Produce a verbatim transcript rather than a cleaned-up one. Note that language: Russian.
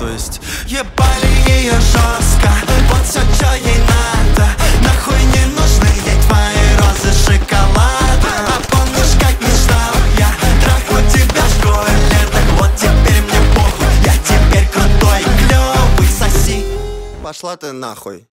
то есть ебали ее жестко, вот все, что ей надо. Нахуй не нужны ей твои розы шоколада. А помнишь, как мечтал я трахнуть тебя в школе? Так вот теперь мне похуй, я теперь крутой, клёвый, соси. Пошла ты нахуй.